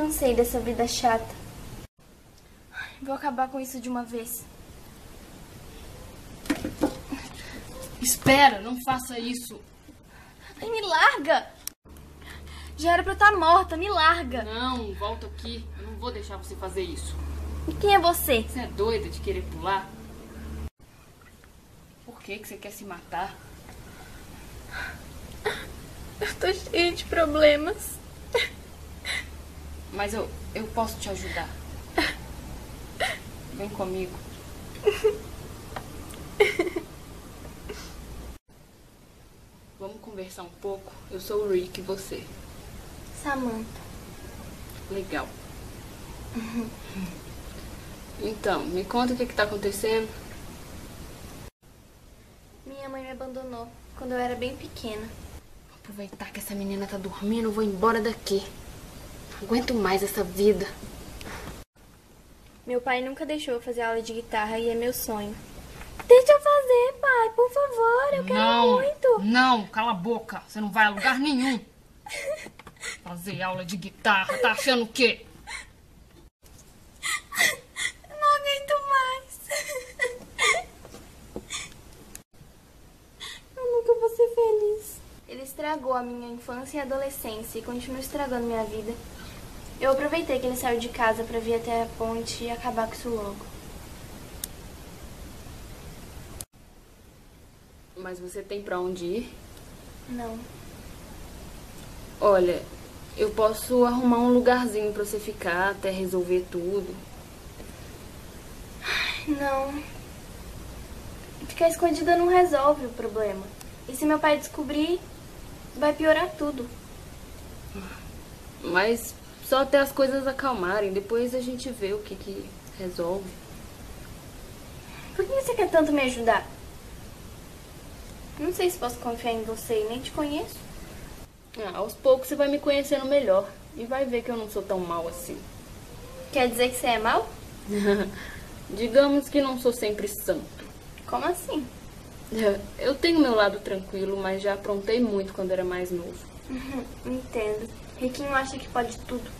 cansei dessa vida chata. Vou acabar com isso de uma vez. Espera, não faça isso. Ai, me larga! Já era pra eu estar morta, me larga. Não, volta aqui. Eu não vou deixar você fazer isso. E quem é você? Você é doida de querer pular? Por que você quer se matar? Eu tô cheia de problemas. Mas eu posso te ajudar. Vem comigo. Vamos conversar um pouco? Eu sou o Rick e você? Samantha. Legal. Então, me conta o que tá acontecendo. Minha mãe me abandonou quando eu era bem pequena. Vou aproveitar que essa menina tá dormindo, eu vou embora daqui. Não aguento mais essa vida. Meu pai nunca deixou eu fazer aula de guitarra e é meu sonho. Deixa eu fazer, pai, por favor, eu quero muito. Não, cala a boca. Você não vai a lugar nenhum. Fazer aula de guitarra, tá achando o quê? Não aguento mais. Eu nunca vou ser feliz. Ele estragou a minha infância e adolescência e continua estragando minha vida. Eu aproveitei que ele saiu de casa pra vir até a ponte e acabar com isso logo. Mas você tem pra onde ir? Não. Olha, eu posso arrumar um lugarzinho pra você ficar até resolver tudo. Não. Ficar escondida não resolve o problema. E se meu pai descobrir, vai piorar tudo. Mas só até as coisas acalmarem. Depois a gente vê o que resolve. Por que você quer tanto me ajudar? Não sei se posso confiar em você e nem te conheço. Aos poucos você vai me conhecendo melhor. E vai ver que eu não sou tão mal assim. Quer dizer que você é mau? Digamos que não sou sempre santo. Como assim? Eu tenho meu lado tranquilo, mas já aprontei muito quando era mais novo. Entendo. Riquinho acha que pode tudo.